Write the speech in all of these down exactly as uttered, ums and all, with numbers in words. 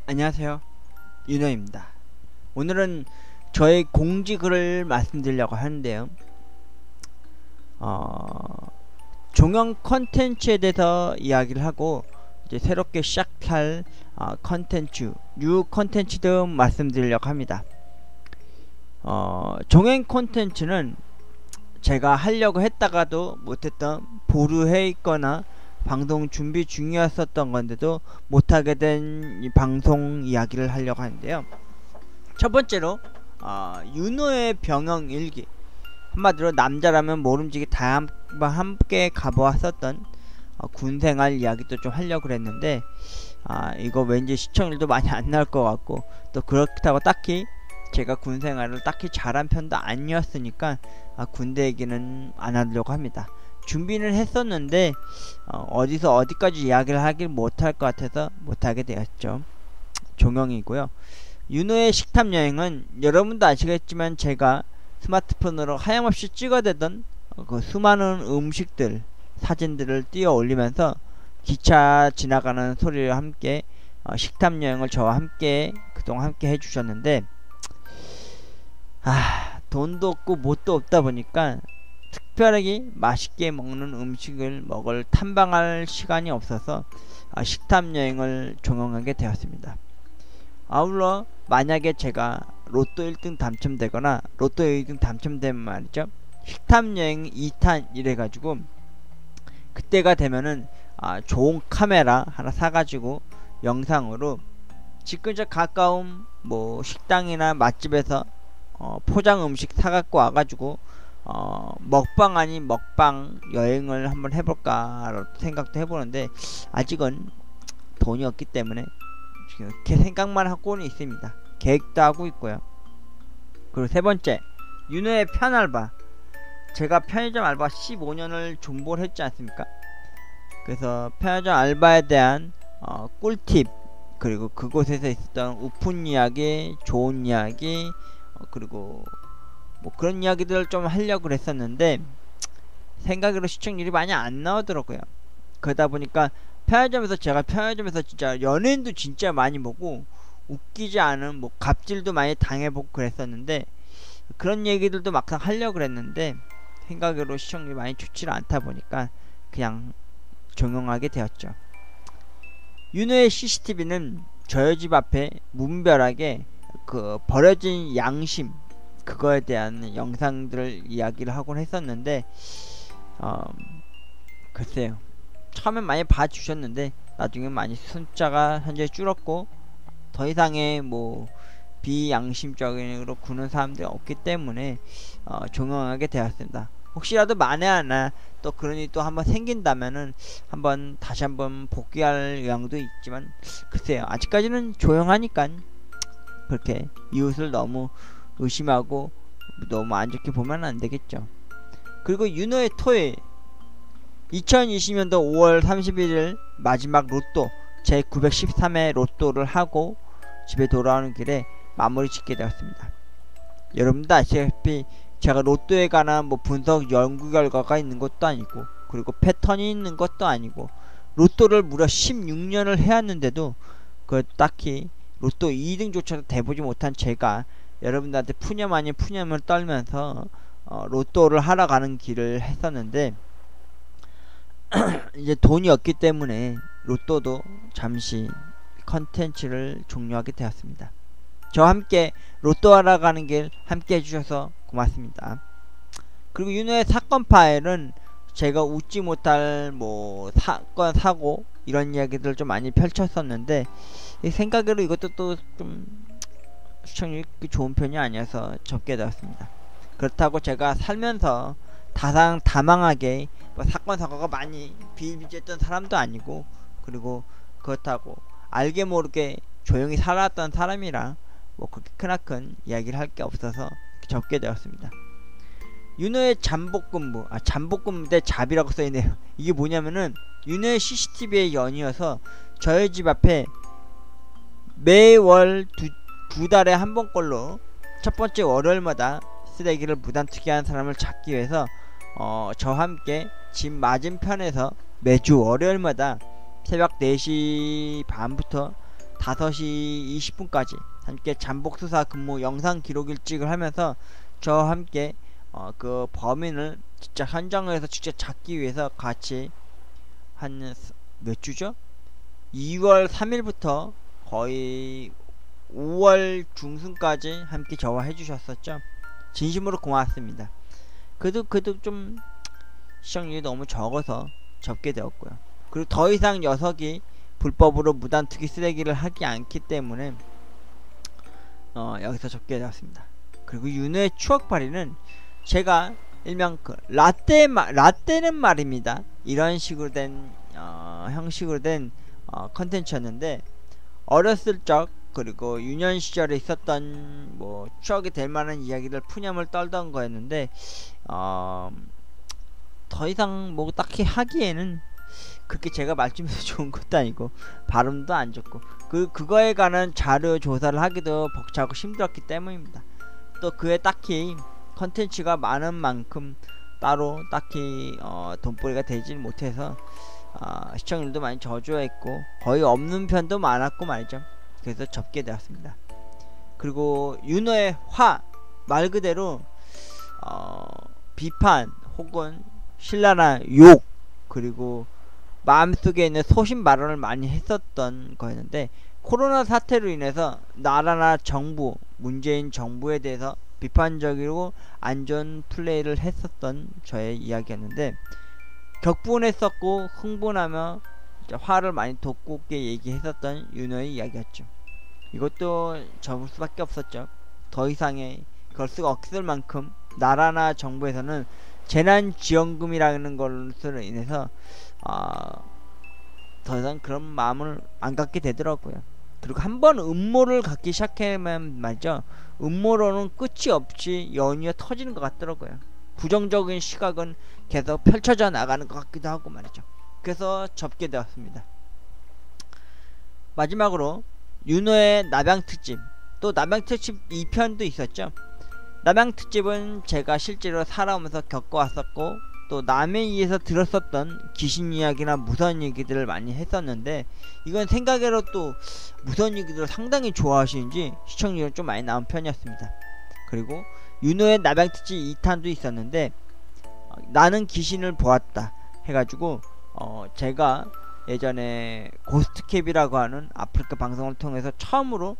안녕하세요, 윤호입니다. 오늘은 저의 공지글을 말씀드리려고 하는데요. 어, 종영 컨텐츠에 대해서 이야기를 하고 이제 새롭게 시작할 어, 컨텐츠, 뉴 컨텐츠도 말씀드리려고 합니다. 어, 종영 컨텐츠는 제가 하려고 했다가도 못했던, 보류해 있거나 방송 준비 중이었었던 건데도 못하게 된 이 방송 이야기를 하려고 하는데요. 첫 번째로 어, 윤호의 병영 일기, 한마디로 남자라면 모름지기 다 함께 가보았었던 어, 군생활 이야기도 좀 하려고 그랬는데 아, 이거 왠지 시청률도 많이 안 나올 것 같고, 또 그렇다고 딱히 제가 군생활을 딱히 잘한 편도 아니었으니까 아, 군대 얘기는 안 하려고 합니다. 준비는 했었는데 어, 어디서 어디까지 이야기를 하길 못할 것 같아서 못하게 되었죠. 종영이고요. 윤호의 식탐 여행은 여러분도 아시겠지만 제가 스마트폰으로 하염없이 찍어대던 어, 그 수많은 음식들 사진들을 띄어 올리면서 기차 지나가는 소리와 함께 어, 식탐 여행을 저와 함께 그동안 함께 해주셨는데, 아, 돈도 없고 뭣도 없다 보니까 특별하게 맛있게 먹는 음식을 먹을 탐방할 시간이 없어서 아, 식탐 여행을 종영하게 되었습니다. 아울러 만약에 제가 로또 일 등 당첨되거나 로또 일 등 당첨되면 말이죠, 식탐 여행 이 탄 이래가지고 그때가 되면은 아, 좋은 카메라 하나 사가지고 영상으로 집 근처 가까운 뭐 식당이나 맛집에서 어, 포장 음식 사갖고 와가지고 어, 먹방 아닌 먹방 여행을 한번 해볼까 생각도 해보는데 아직은 돈이 없기 때문에 이렇게 생각만 하고는 있습니다. 계획도 하고 있고요. 그리고 세 번째, 윤호의 편알바. 제가 편의점 알바 십오 년을 존버를 했지 않습니까? 그래서 편의점 알바에 대한 어, 꿀팁, 그리고 그곳에서 있었던 우픈 이야기, 좋은 이야기, 어, 그리고 뭐 그런 이야기들을 좀 하려고 그랬었는데 생각으로 시청률이 많이 안 나오더라고요. 그러다 보니까 편의점에서 제가 편의점에서 진짜 연예인도 진짜 많이 보고 웃기지 않은 뭐 갑질도 많이 당해보고 그랬었는데 그런 얘기들도 막상 하려고 그랬는데 생각으로 시청률이 많이 좋지 않다 보니까 그냥 종영하게 되었죠. 윤호의 씨씨티비는 저희 집 앞에 무분별하게 그 버려진 양심, 그거에 대한 영상들을 이야기를 하곤 했었는데 어, 글쎄요, 처음엔 많이 봐주셨는데 나중에 많이 숫자가 현재 줄었고 더 이상의 뭐 비양심적으로 구는 사람들이 없기 때문에 어, 종영하게 되었습니다. 혹시라도 만에 하나 또 그런 일이 또 한번 생긴다면은 한번 다시 한번 복귀할 의향도 있지만 글쎄요, 아직까지는 조용하니까 그렇게 이웃을 너무 의심하고 너무 안 좋게 보면 안 되겠죠. 그리고 윤호의 토요일, 이천이십 년도 오월 삼십일일 마지막 로또 제 구백십삼 회 로또를 하고 집에 돌아오는 길에 마무리 짓게 되었습니다. 여러분도 아시다시피 제가 로또에 관한 뭐 분석 연구 결과가 있는 것도 아니고 그리고 패턴이 있는 것도 아니고 로또를 무려 십육 년을 해왔는데도 그 딱히 로또 이 등조차도 돼보지 못한 제가 여러분들한테 푸념 아닌 푸념을 떨면서 어, 로또를 하러 가는 길을 했었는데 이제 돈이 없기 때문에 로또도 잠시 컨텐츠를 종료하게 되었습니다. 저와 함께 로또 하러 가는 길 함께 해주셔서 고맙습니다. 그리고 윤호의 사건 파일은 제가 웃지 못할 뭐 사건, 사고 이런 이야기들을 좀 많이 펼쳤었는데 생각으로 이것도 또 좀 시청률이 좋은 편이 아니어서 접게 되었습니다. 그렇다고 제가 살면서 다상다망하게 뭐 사건 사고가 많이 비일비재했던 사람도 아니고, 그리고 그렇다고 알게 모르게 조용히 살았던 사람이라 뭐 그렇게 크나큰 이야기를 할 게 없어서 접게 되었습니다. 윤호의 잠복근무, 아 잠복근무 대 잡이라고 써있네요. 이게 뭐냐면은 윤호의 씨씨티비의 연이어서 저희 집 앞에 매월 두, 두 달에 한 번꼴로 첫 번째 월요일마다 쓰레기를 무단 투기하는 사람을 찾기 위해서 어, 저와 함께 집 맞은편에서 매주 월요일마다 새벽 네 시 반부터 다섯 시 이십 분까지 함께 잠복수사 근무 영상 기록 일찍을 하면서 저와 함께 어, 그 범인을 진짜 현장에서 직접 잡기 위해서 같이 한 몇 주죠? 이월 삼일부터 거의 오월 중순까지 함께 저와 해주셨었죠. 진심으로 고맙습니다. 그래도 그래도 좀 시청률이 너무 적어서 접게 되었고요. 그리고 더 이상 녀석이 불법으로 무단 투기 쓰레기를 하지 않기 때문에 어, 여기서 접게 되었습니다. 그리고 윤호의 추억팔이는 제가 일명 그 라떼 마, 라떼는 말입니다. 이런 식으로 된 어, 형식으로 된 어, 컨텐츠였는데, 어렸을 적 그리고 유년 시절에 있었던 뭐 추억이 될 만한 이야기를 푸념을 떨던 거였는데, 어, 더 이상 뭐 딱히 하기에는 그렇게 제가 말씀해서 좋은 것도 아니고 발음도 안 좋고 그 그거에 관한 자료 조사를 하기도 벅차고 힘들었기 때문입니다. 또 그에 딱히 컨텐츠가 많은 만큼 따로 딱히 어, 돈벌이가 되질 못해서 어, 시청률도 많이 저조했고 거의 없는 편도 많았고 말이죠. 그래서 접게 되었습니다. 그리고 윤호의 화 말 그대로 어, 비판 혹은 신랄한 욕, 그리고 마음속에 있는 소신 발언을 많이 했었던 거였는데, 코로나 사태로 인해서 나라나 정부, 문재인 정부에 대해서 비판적이고 안 좋은 플레이를 했었던 저의 이야기였는데, 격분했었고 흥분하며 화를 많이 돋구게 얘기했었던 윤호의 이야기였죠. 이것도 접을 수밖에 없었죠. 더 이상의 그럴 수가 없을 만큼 나라나 정부에서는 재난지원금이라는 것으로 인해서 어, 더 이상 그런 마음을 안 갖게 되더라고요. 그리고 한번 음모를 갖기 시작하면 말이죠, 음모론은 끝이 없이 연이어 터지는 것 같더라고요. 부정적인 시각은 계속 펼쳐져 나가는 것 같기도 하고 말이죠. 그래서 접게 되었습니다. 마지막으로 윤호의 남양특집, 또 남양특집 이 편도 있었죠. 남양특집은 제가 실제로 살아오면서 겪어왔었고 또 남에 의해서 들었었던 귀신 이야기나 무서운 얘기들을 많이 했었는데, 이건 생각외로 또 무서운 얘기들을 상당히 좋아하시는지 시청률은 좀 많이 나온 편이었습니다. 그리고 윤호의 남양특집 이 탄도 있었는데, 어, 나는 귀신을 보았다 해가지고 어, 제가 예전에 고스트캡이라고 하는 아프리카 방송을 통해서 처음으로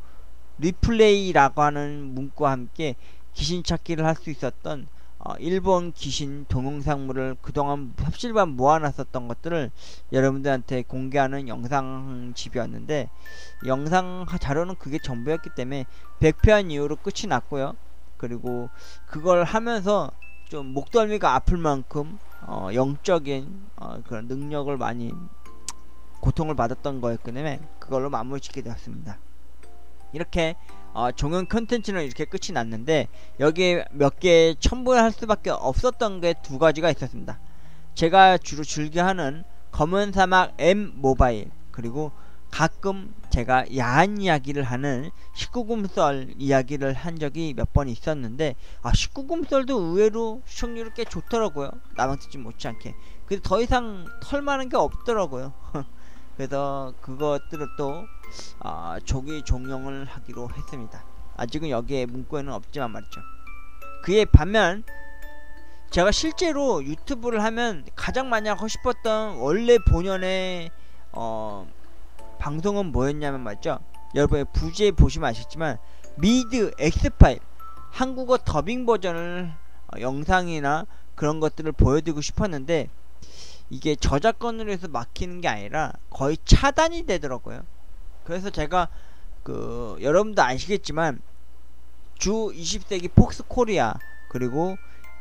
리플레이라고 하는 문구와 함께 귀신 찾기를 할 수 있었던 어, 일본 귀신 동영상물을 그동안 삽실반 모아놨었던 것들을 여러분들한테 공개하는 영상집이었는데, 영상 자료는 그게 전부였기 때문에 백 편 이후로 끝이 났고요. 그리고 그걸 하면서 좀 목덜미가 아플 만큼 어, 영적인 어, 그런 능력을 많이 고통을 받았던 거였기 때문에 그걸로 마무리 짓게 되었습니다. 이렇게 어, 종영 컨텐츠는 이렇게 끝이 났는데, 여기에 몇 개 첨부할 수밖에 없었던 게 두 가지가 있었습니다. 제가 주로 즐겨하는 검은 사막 M 모바일, 그리고 가끔 제가 야한 이야기를 하는 십구 금썰 이야기를 한 적이 몇 번 있었는데, 아 십구 금썰도 의외로 시청률이 꽤 좋더라고요. 남양특집 못지않게. 근데 더 이상 털만한 게 없더라고요. 그래서 그것들을 또 어, 조기 종영을 하기로 했습니다. 아직은 여기에 문구에는 없지만 말이죠. 그에 반면 제가 실제로 유튜브를 하면 가장 많이 하고 싶었던 원래 본연의 어, 방송은 뭐였냐면 말이죠, 여러분 부지에 보시면 아시겠지만 미드 엑스파일 한국어 더빙 버전을 어, 영상이나 그런 것들을 보여드리고 싶었는데, 이게 저작권으로 해서 막히는 게 아니라 거의 차단이 되더라고요. 그래서 제가 그 여러분도 아시겠지만 주 이십 세기 폭스 코리아 그리고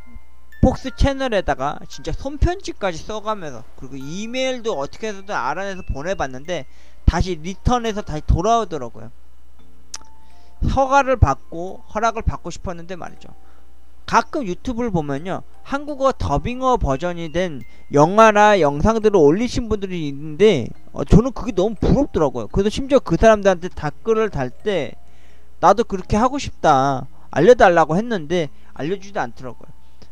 폭스 채널에다가 진짜 손편지까지 써가면서, 그리고 이메일도 어떻게 해서든 알아내서 보내봤는데 다시 리턴해서 다시 돌아오더라고요. 허가를 받고 허락을 받고 싶었는데 말이죠, 가끔 유튜브를 보면요, 한국어 더빙어 버전이 된 영화나 영상들을 올리신 분들이 있는데 어, 저는 그게 너무 부럽더라고요. 그래서 심지어 그 사람들한테 댓글을 달 때 나도 그렇게 하고 싶다 알려달라고 했는데 알려주지도 않더라고요.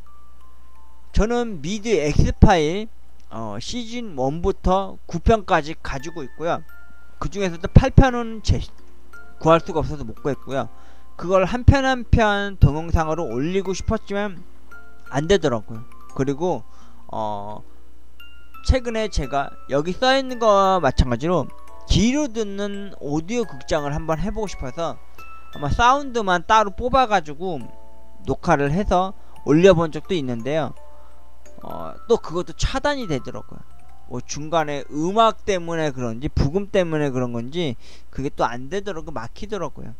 저는 미드 엑스파일 어, 시즌 일부터 구 편까지 가지고 있고요. 그 중에서도 팔 편은 제, 구할 수가 없어서 못 구했고요. 그걸 한 편 한 편 동영상으로 올리고 싶었지만 안 되더라고요. 그리고 어 최근에 제가 여기 써있는 거와 마찬가지로 귀로 듣는 오디오 극장을 한번 해보고 싶어서 아마 사운드만 따로 뽑아가지고 녹화를 해서 올려본 적도 있는데요. 어, 또 그것도 차단이 되더라고요. 뭐 중간에 음악 때문에 그런지 부금 때문에 그런 건지 그게 또 안 되더라고요. 막히더라고요.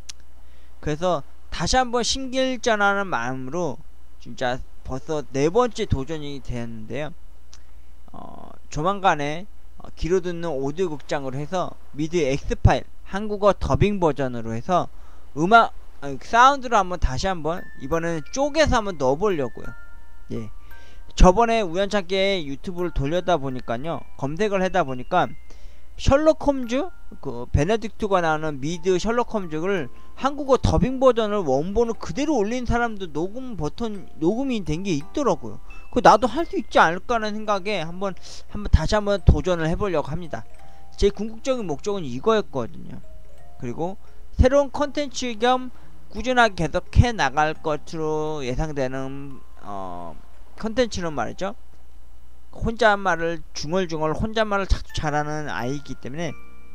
그래서 다시 한번 신길전하는 마음으로 진짜 벌써 네 번째 도전이 되었는데요. 어, 조만간에 어, 귀로 듣는 오디오 극장으로 해서 미드 X파일 한국어 더빙 버전으로 해서 음악 아니, 사운드를 한번 다시 한번 이번에는 쪼개서 한번 넣어보려고요. 예. 저번에 우연찮게 유튜브를 돌려다 보니까요, 검색을 하다 보니까 셜록 홈즈 그 베네딕트가 나오는 미드 셜록 홈즈를 한국어 더빙 버전을 원본을 그대로 올린 사람도 녹음 버튼 녹음이 된 게 있더라고요. 그 나도 할 수 있지 않을까라는 생각에 한번 한번 다시 한번 도전을 해보려고 합니다. 제 궁극적인 목적은 이거였거든요. 그리고 새로운 컨텐츠 겸 꾸준하게 계속 해 나갈 것으로 예상되는 어 컨텐츠는 말이죠. 혼잣말을 중얼중얼 혼잣말을 자주 잘하는 아이이기 때문에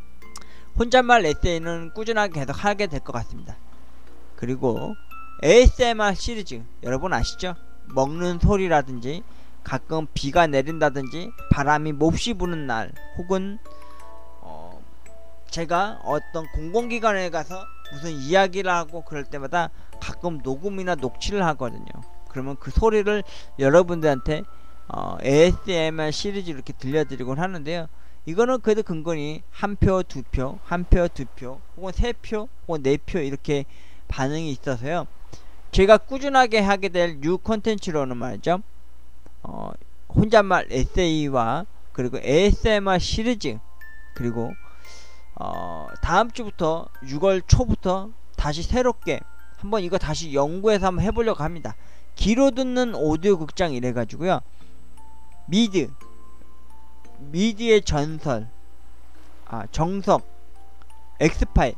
혼잣말 에세이는 꾸준하게 계속 하게 될 것 같습니다. 그리고 에이에스엠알 시리즈 여러분 아시죠? 먹는 소리라든지 가끔 비가 내린다든지 바람이 몹시 부는 날 혹은 어 제가 어떤 공공기관에 가서 무슨 이야기를 하고 그럴 때마다 가끔 녹음이나 녹취를 하거든요. 그러면 그 소리를 여러분들한테 어, 에이에스엠알 시리즈 이렇게 들려드리곤 하는데요. 이거는 그래도 근거니 한 표, 두 표, 한 표, 두 표, 혹은 세 표, 혹은 네 표 이렇게 반응이 있어서요. 제가 꾸준하게 하게 될 뉴 콘텐츠로는 말이죠. 어, 혼잣말 에세이와 그리고 에이에스엠알 시리즈 그리고 어, 다음 주부터 유월 초부터 다시 새롭게 한번 이거 다시 연구해서 한번 해보려고 합니다. 귀로 듣는 오디오 극장 이래가지고요. 미드 미드의 전설 아 정석 엑스파일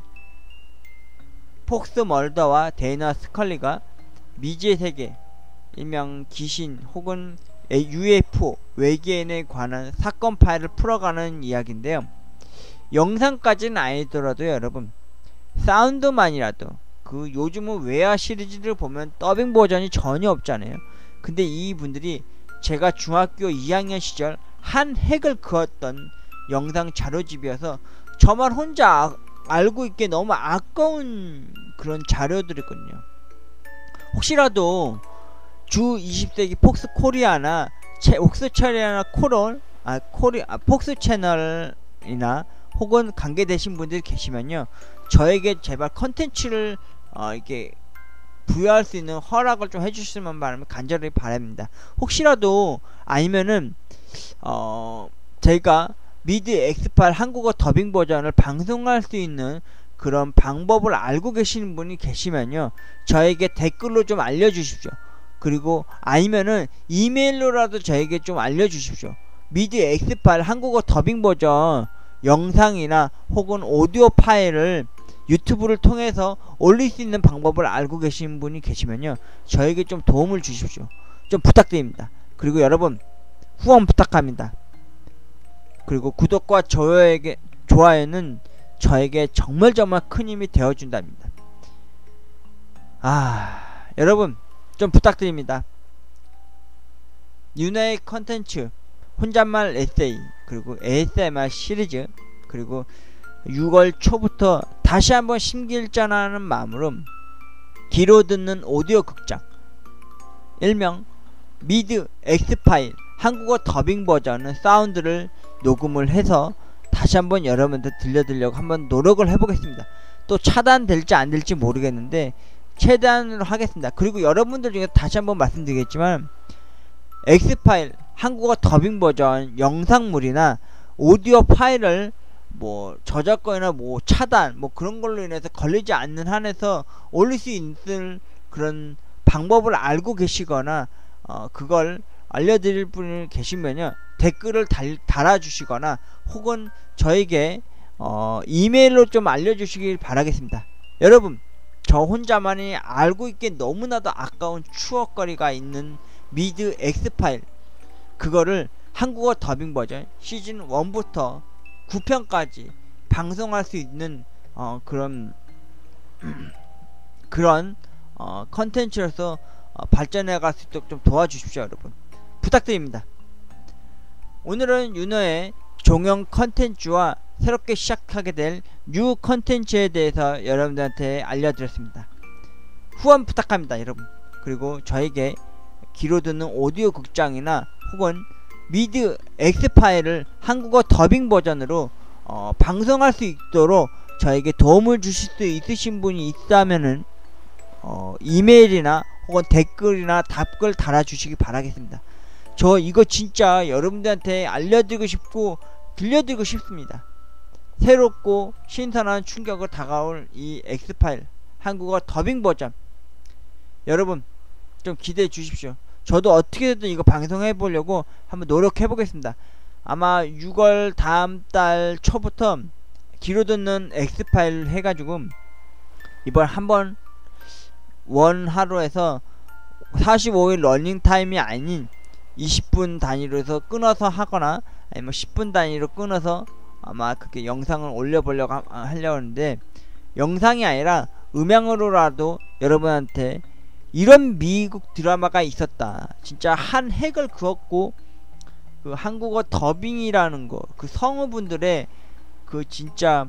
폭스 멀더와 데이나 스컬리가 미지의 세계 일명 귀신 혹은 유에프오 외계인에 관한 사건 파일을 풀어가는 이야기인데요. 영상까지는 아니더라도 여러분 사운드만이라도 그 요즘은 외화 시리즈를 보면 더빙 버전이 전혀 없잖아요. 근데 이분들이 제가 중학교 이 학년 시절 한 획을 그었던 영상 자료집이어서 저만 혼자 아, 알고 있기에 너무 아까운 그런 자료들이거든요. 혹시라도 주 이십 세기 폭스 코리아나 채, 폭스 코리아나 코럴 아 코리 아 폭스 채널이나 혹은 관계되신 분들이 계시면요, 저에게 제발 컨텐츠를 어, 이렇게 부여할 수 있는 허락을 좀 해주시면 바라면 간절히 바랍니다. 혹시라도 아니면은 어 제가 미드 엑스파일 한국어 더빙 버전을 방송할 수 있는 그런 방법을 알고 계시는 분이 계시면요, 저에게 댓글로 좀 알려주십시오. 그리고 아니면은 이메일로라도 저에게 좀 알려주십시오. 미드 엑스파일 한국어 더빙 버전 영상이나 혹은 오디오 파일을 유튜브를 통해서 올릴 수 있는 방법을 알고 계신 분이 계시면요, 저에게 좀 도움을 주십시오. 좀 부탁드립니다. 그리고 여러분 후원 부탁합니다. 그리고 구독과 좋아요에게, 좋아요는 저에게 정말 정말 큰 힘이 되어준답니다. 아 여러분 좀 부탁드립니다. 윤회의 컨텐츠 혼잣말 에세이 그리고 에이에스엠알 시리즈 그리고 유월 초부터 다시 한번 심기일전하는 마음으로 귀로 듣는 오디오 극장 일명 미드 엑스파일 한국어 더빙 버전은 사운드를 녹음을 해서 다시 한번 여러분들 들려드리려고 한번 노력을 해보겠습니다. 또 차단될지 안될지 모르겠는데 최대한으로 하겠습니다. 그리고 여러분들 중에 다시 한번 말씀드리겠지만 엑스파일 한국어 더빙 버전 영상물이나 오디오 파일을 뭐 저작권이나 뭐 차단 뭐 그런 걸로 인해서 걸리지 않는 한에서 올릴 수 있는 그런 방법을 알고 계시거나 어 그걸 알려드릴 분이 계시면요, 댓글을 달, 달아주시거나 혹은 저에게 어, 이메일로 좀 알려주시길 바라겠습니다. 여러분, 저 혼자만이 알고 있기에 너무나도 아까운 추억거리가 있는 미드 X파일, 그거를 한국어 더빙 버전 시즌 일부터 구 편까지 방송할 수 있는 어, 그런 그런 어, 컨텐츠로서 어, 발전해 갈 수 있도록 좀 도와주십시오. 여러분, 부탁드립니다. 오늘은 윤호의 종영 컨텐츠와 새롭게 시작하게 될 뉴 컨텐츠에 대해서 여러분들한테 알려드렸습니다. 후원 부탁합니다, 여러분. 그리고 저에게 귀로 듣는 오디오 극장이나 혹은 미드 X파일을 한국어 더빙 버전으로 어, 방송할 수 있도록 저에게 도움을 주실 수 있으신 분이 있다면은 어, 이메일이나 혹은 댓글이나 답글 달아주시기 바라겠습니다. 저 이거 진짜 여러분들한테 알려드리고 싶고 들려드리고 싶습니다. 새롭고 신선한 충격을 다가올 이 X파일 한국어 더빙 버전, 여러분 좀 기대해 주십시오. 저도 어떻게든 이거 방송해 보려고 한번 노력해 보겠습니다. 아마 유월 다음 달 초부터 귀로 듣는 X파일 해가지고 이번 한번 원 하루에서 사십오 일 러닝타임이 아닌 이십 분 단위로 해서 끊어서 하거나 아니면 십 분 단위로 끊어서 아마 그렇게 영상을 올려보려고 하, 하려고 하는데, 영상이 아니라 음향으로라도 여러분한테 이런 미국 드라마가 있었다, 진짜 한 획을 그었고 그 한국어 더빙이라는 거, 그 성우분들의 그 진짜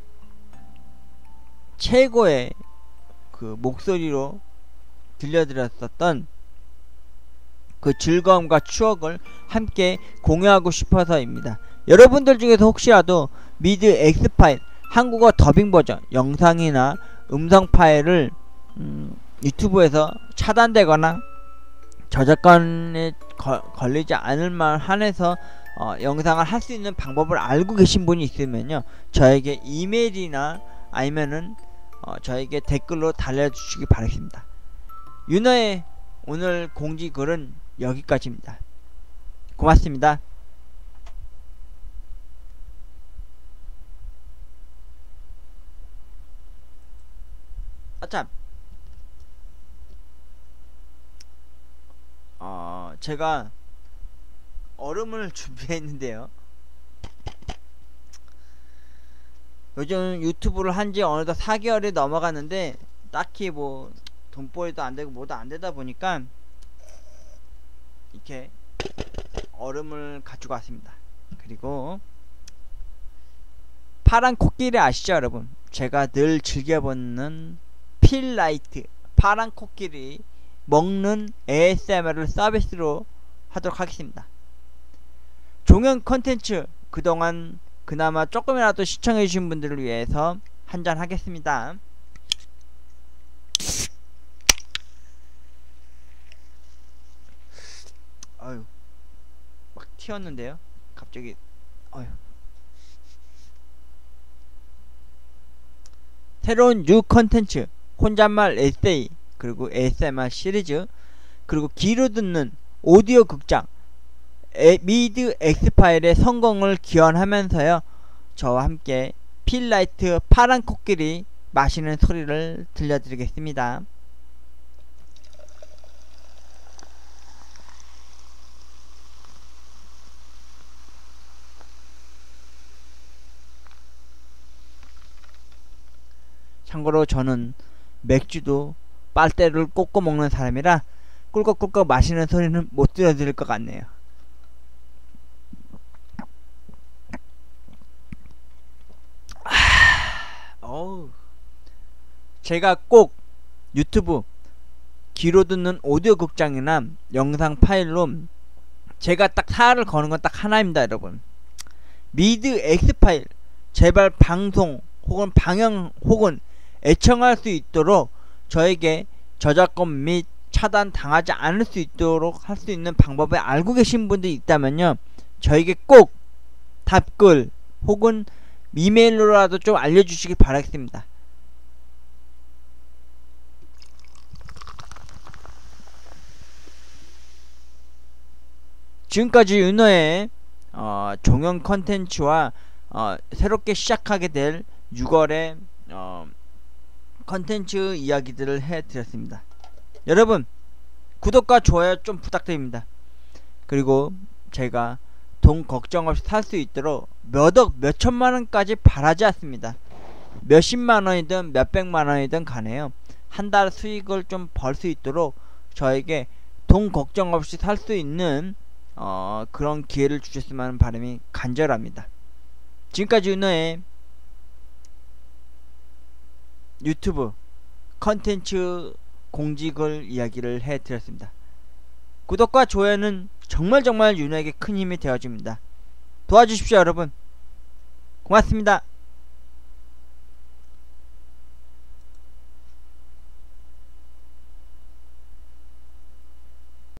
최고의 그 목소리로 들려드렸었던 그 즐거움과 추억을 함께 공유하고 싶어서입니다. 여러분들 중에서 혹시라도 미드 X파일 한국어 더빙 버전 영상이나 음성 파일을 음, 유튜브에서 차단되거나 저작권에 거, 걸리지 않을 만 한해서 어, 영상을 할 수 있는 방법을 알고 계신 분이 있으면요, 저에게 이메일이나 아니면은 어, 저에게 댓글로 달려주시기 바라겠습니다. 윤호의 오늘 공지글은 여기까지입니다. 고맙습니다. 아참, 어, 제가 얼음을 준비했는데요, 요즘 유튜브를 한지 어느덧 사 개월이 넘어갔는데 딱히 뭐 돈벌이도 안되고 뭐도 안되다 보니까 이렇게 얼음을 가지고 왔습니다. 그리고 파란 코끼리 아시죠 여러분? 제가 늘 즐겨보는 필라이트 파란 코끼리 먹는 에이에스엠알을 서비스로 하도록 하겠습니다. 종영 컨텐츠 그동안 그나마 조금이라도 시청해주신 분들을 위해서 한잔 하겠습니다. 아유, 막 튀었는데요 갑자기. 아유. 새로운 뉴 컨텐츠 혼잣말 에세이, 그리고 에이에스엠알 시리즈, 그리고 귀로 듣는 오디오 극장 에, 미드 X파일의 성공을 기원하면서요, 저와 함께 필라이트 파란 코끼리 마시는 소리를 들려드리겠습니다. 참고로 저는 맥주도 빨대를 꽂고 먹는 사람이라 꿀꺽꿀꺽 마시는 소리는 못 들려드릴 것 같네요. 어우, 제가 꼭 유튜브 귀로 듣는 오디오 극장이나 영상 파일로 제가 딱 사활을 거는 건 딱 하나입니다. 여러분, 미드 X파일 제발 방송 혹은 방영 혹은 애청할 수 있도록 저에게 저작권 및 차단 당하지 않을 수 있도록 할 수 있는 방법을 알고 계신 분들이 있다면요, 저에게 꼭 답글 혹은 이메일로라도 좀 알려주시기 바라겠습니다. 지금까지 윤호의 어, 종영 컨텐츠와 어, 새롭게 시작하게 될 유월의 어, 컨텐츠 이야기들을 해드렸습니다. 여러분 구독과 좋아요 좀 부탁드립니다. 그리고 제가 돈 걱정 없이 살 수 있도록 몇억 몇천만원까지 바라지 않습니다. 몇십만원이든 몇백만원이든 간에요, 한 달 수익을 좀 벌 수 있도록 저에게 돈 걱정 없이 살 수 있는 어, 그런 기회를 주셨으면 하는 바람이 간절합니다. 지금까지 윤호의 유튜브 컨텐츠 공지글 이야기를 해드렸습니다. 구독과 좋아요는 정말 정말 윤호에게 큰 힘이 되어줍니다. 도와주십시오 여러분. 고맙습니다.